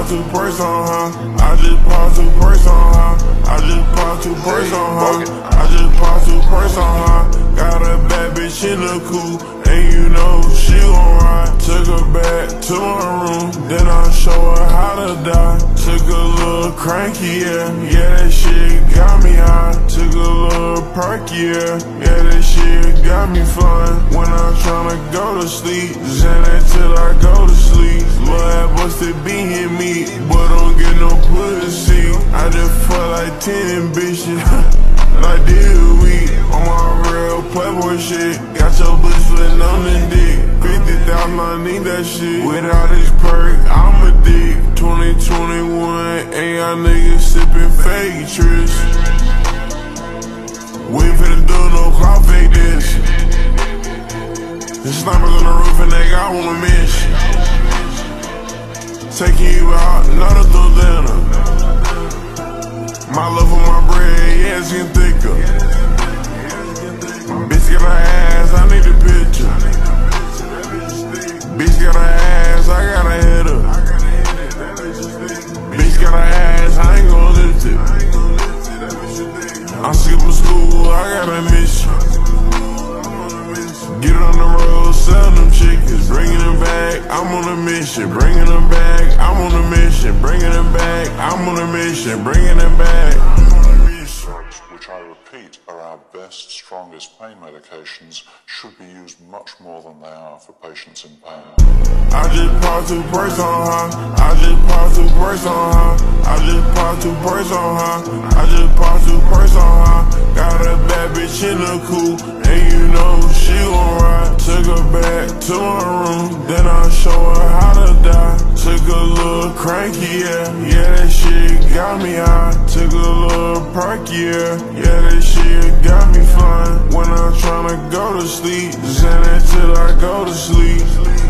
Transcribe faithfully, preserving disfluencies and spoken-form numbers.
popped two perks on her. I just popped two perks on her. I just popped two perks on her. I just popped two perks on her. Got a bad bitch in the coupe, and you know she gon' ride. Took her back to my room, then I show her how to die. Took a little cranky, yeah, yeah, that shit got me high. Took a little perky, yeah, yeah, that shit got me flying. When I'm tryna go to sleep, Xanax till I go to sleep. Lil' that busted beat hit me, but don't get no pussy. I just fuck like ten bitches, like this week. On my real playboy shit, got your bitch splitting on the dick. Fifty thousand, I need that shit. Without this perk, I'm a dick. Twenty twenty-one, and y'all niggas sippin' fake trips. We ain't finna do no clout fake this. The snipers on the roof and they got one mission. Taking you out, not a Dodana. My love for my bread, yeah, it's getting thicker. Bitch got her ass, I need a picture. Bitch got her ass, I gotta hit her. Bitch got her ass, I ain't gon' lift it. I'm skipping school, I got a mission. Get on the road, sell them chickens, bringing them back, I'm on a mission. Bringing them back, I'm on a mission. Bringing them back, I'm on a mission. Bringing them back. Which I repeat are our best, strongest pain medications, should be used much more than they are for patients in pain. I just popped two perks on her. I just popped two perks on her. I just popped two perks on her. I just popped two perks on her. Got a bad bitch in the coupe, and you know she gon' ride. Took her back to my room, then I show her how to die. Took a little cranky, yeah, yeah, that shit got me high. Took a little perky, yeah, yeah, that shit got me flying. When I'm tryna go to sleep, Xanax till I go to sleep.